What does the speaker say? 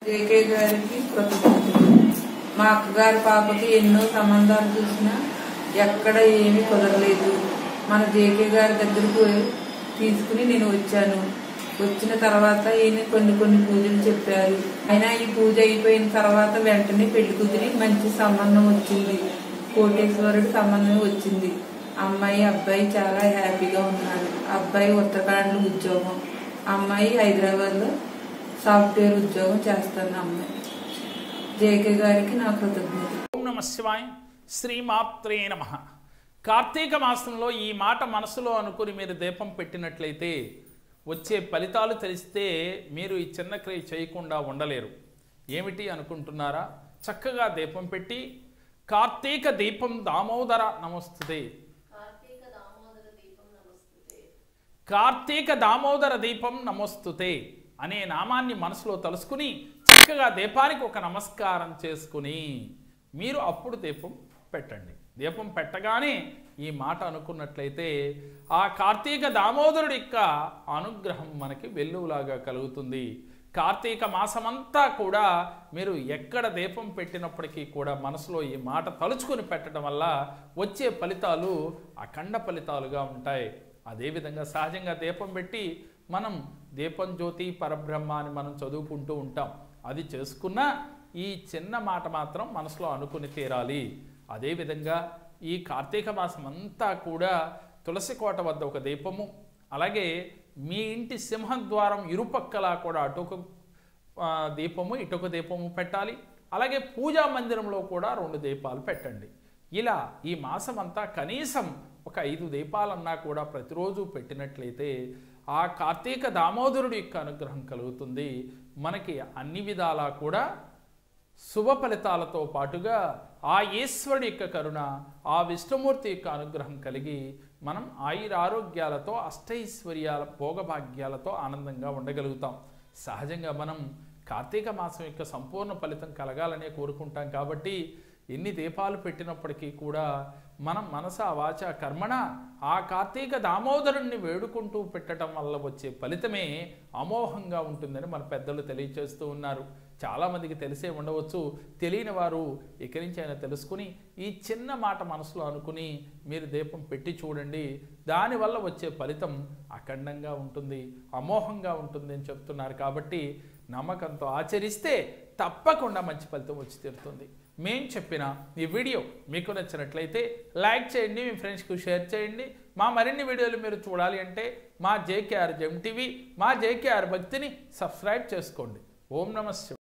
JK గారికి కృతజ్ఞతలు. మా అక్కగారి పాపకి ఎన్నో సంబంధాలు చూసినా ఎక్కడ ఏమీ కుదరలేదు. మన జేకే గారి దగ్గరకు తీసుకుని నేను వచ్చాను. వచ్చిన తర్వాత ఈయన కొన్ని పూజలు చెప్పారు. అయినా ఈ పూజ అయిపోయిన తర్వాత వెంటనే పెళ్లి కుదిరి మంచి సంబంధం వచ్చింది. కోటేశ్వరుడి సంబంధం వచ్చింది. అమ్మాయి అబ్బాయి చాలా హ్యాపీగా ఉన్నారు. అబ్బాయి ఉత్తరాఖండ్లో ఉద్యోగం, అమ్మాయి హైదరాబాద్లో సాఫ్ట్వేర్ ఉద్యోగం చేస్తున్న అమ్మాయి. జేకే గారికి నా కృతజ్ఞత. ఓం నమః శివాయ. శ్రీమాత్రే నమః. కార్తీక మాసంలో ఈ మాట మనసులో అనుకుని మీరు దీపం పెట్టినట్లయితే వచ్చే ఫలితాలు తెలిస్తే మీరు ఈ చిన్న క్రియ చేయకుండా ఉండలేరు. ఏమిటి అనుకుంటున్నారా? చక్కగా దీపం పెట్టి కార్తీక దీపం దామోదర నమస్తుతే, కార్తీక దామోదర దీపం నమస్తుతే అనే నామాన్ని మనసులో తలుసుకుని చక్కగా దీపానికి ఒక నమస్కారం చేసుకుని మీరు అప్పుడు దీపం పెట్టండి. దీపం పెట్టగానే ఈ మాట అనుకున్నట్లయితే ఆ కార్తీక దామోదరుడి యొక్క అనుగ్రహం మనకి వెల్లువలాగా కలుగుతుంది. కార్తీక మాసమంతా కూడా మీరు ఎక్కడ దీపం పెట్టినప్పటికీ కూడా మనసులో ఈ మాట తలుచుకొని పెట్టడం వల్ల వచ్చే ఫలితాలు అఖండ ఫలితాలుగా ఉంటాయి. అదేవిధంగా సహజంగా దీపం పెట్టి మనం దీపం జ్యోతి పరబ్రహ్మ అని మనం చదువుకుంటూ ఉంటాం. అది చేసుకున్న ఈ చిన్న మాట మాత్రం మనసులో అనుకుని తీరాలి. అదేవిధంగా ఈ కార్తీక మాసం అంతా కూడా తులసి కోట వద్ద ఒక దీపము, అలాగే మీ ఇంటి సింహద్వారం ఇరుపక్కలా కూడా అటొక దీపము ఇటొక దీపము పెట్టాలి. అలాగే పూజా మందిరంలో కూడా 2 దీపాలు పెట్టండి. ఇలా ఈ మాసం అంతా కనీసం ఒక 5 దీపాలన్నా కూడా ప్రతిరోజు పెట్టినట్లయితే ఆ కార్తీక దామోదరుడి యొక్క అనుగ్రహం కలుగుతుంది. మనకి అన్ని విధాలా కూడా శుభ ఫలితాలతో పాటుగా ఆ ఈశ్వరుడి యొక్క కరుణ, ఆ విష్ణుమూర్తి యొక్క అనుగ్రహం కలిగి మనం ఆయురారోగ్యాలతో అష్టైశ్వర్యాల భోగభాగ్యాలతో ఆనందంగా ఉండగలుగుతాం. సహజంగా మనం కార్తీక మాసం యొక్క సంపూర్ణ ఫలితం కలగాలనే కోరుకుంటాం. కాబట్టి ఎన్ని దీపాలు పెట్టినప్పటికీ కూడా మనం మనస వాచ కర్మణ ఆ కార్తీక దామోదరుణ్ణి వేడుకుంటూ పెట్టడం వల్ల వచ్చే ఫలితమే అమోఘంగా ఉంటుందని మన పెద్దలు తెలియచేస్తూ ఉన్నారు. చాలామందికి తెలిసే ఉండవచ్చు, తెలియని వారు ఇక్కడి నుంచి అయినా తెలుసుకుని ఈ చిన్న మాట మనసులో అనుకుని మీరు దీపం పెట్టి చూడండి. దానివల్ల వచ్చే ఫలితం అఖండంగా ఉంటుంది, అమోఘంగా ఉంటుంది అని చెప్తున్నారు. కాబట్టి నమ్మకంతో ఆచరిస్తే తప్పకుండా మంచి ఫలితం వచ్చి తీరుతుంది. మేము చెప్పిన ఈ వీడియో మీకు నచ్చినట్లయితే లైక్ చేయండి, మీ ఫ్రెండ్స్కి షేర్ చేయండి. మా మరిన్ని వీడియోలు మీరు చూడాలి అంటే మా జేకేఆర్ జెమ్ టీవీ, మా జేకేఆర్ భక్తిని సబ్స్క్రైబ్ చేసుకోండి. ఓం నమః శివాయ.